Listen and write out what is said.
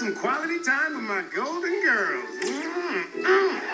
some quality time with my golden girls. Mm-mm.